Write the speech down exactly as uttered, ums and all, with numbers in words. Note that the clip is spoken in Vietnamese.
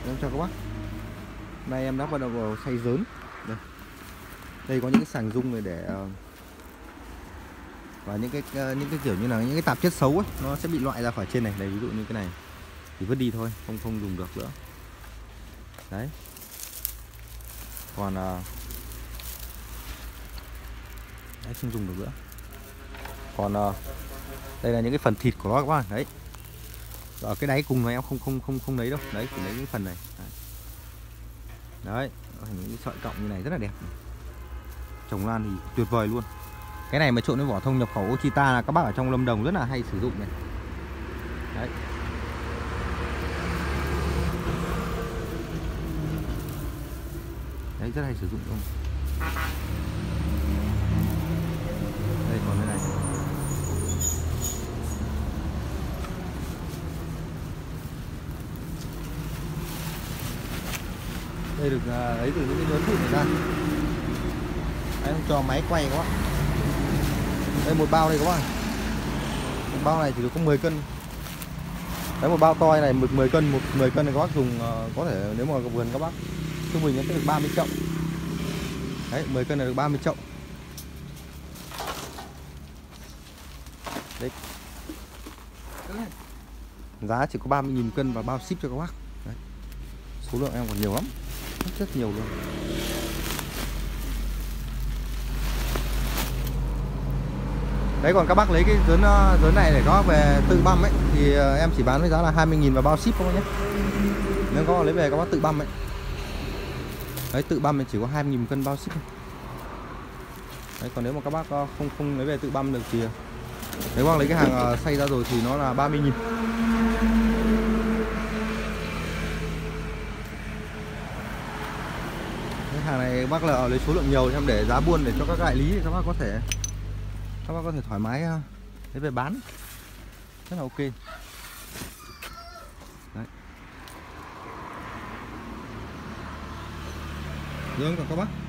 em chào các bác. Nay em đã bắt đầu vào xay dớn. Đây, đây có những cái sàng dung này để uh, và những cái uh, những cái kiểu như là những cái tạp chất xấu ấy, nó sẽ bị loại ra khỏi trên này. Đây, ví dụ như cái này thì vứt đi thôi, không không dùng được nữa. Đấy. Còn uh, đấy, không dùng được nữa. Còn uh, đây là những cái phần thịt của nó các bạn. Đấy. Ở cái đáy cùng này em không không không không lấy đâu. Đấy, chỉ lấy những phần này. Đấy. Đấy, những cái sợi cọng như này rất là đẹp. Trồng lan thì tuyệt vời luôn. Cái này mà trộn với vỏ thông nhập khẩu Ochita là các bác ở trong Lâm Đồng rất là hay sử dụng này. Đấy. Đấy, rất hay sử dụng luôn. Đây còn cái này. Đây được lấy từ những cái nhớn thịt này ra. Đấy, không cho máy quay các bạn. Đây một bao đây các bạn. Một bao này chỉ được có mười cân. Đấy, một bao to này mười cân, một mười cân này các bác dùng uh, có thể nếu mà vườn các bác trung bình nó sẽ được ba mươi chậu. Đấy, mười cân này được ba mươi chậu. Đấy. Giá chỉ có ba mươi nghìn cân và bao ship cho các bác. Đấy. Số lượng em còn nhiều lắm. Rất, rất nhiều luôn. Đấy, còn các bác lấy cái dớn dớn này để có về tự băm ấy thì em chỉ bán với giá là hai mươi nghìn và bao ship các bác nhé. Nếu có lấy về các bác tự băm ấy. Đấy, tự băm thì chỉ có hai mươi nghìn cân bao ship. Đấy, còn nếu mà các bác không không lấy về tự băm được thì nếu bác lấy cái hàng xay ra rồi thì nó là ba mươi nghìn. Cái hàng này bác là lấy số lượng nhiều thì em để giá buôn để cho các đại lý thì các bác có thể các bác có thể thoải mái lấy về bán rất là ok. Đấy. Được không các bác?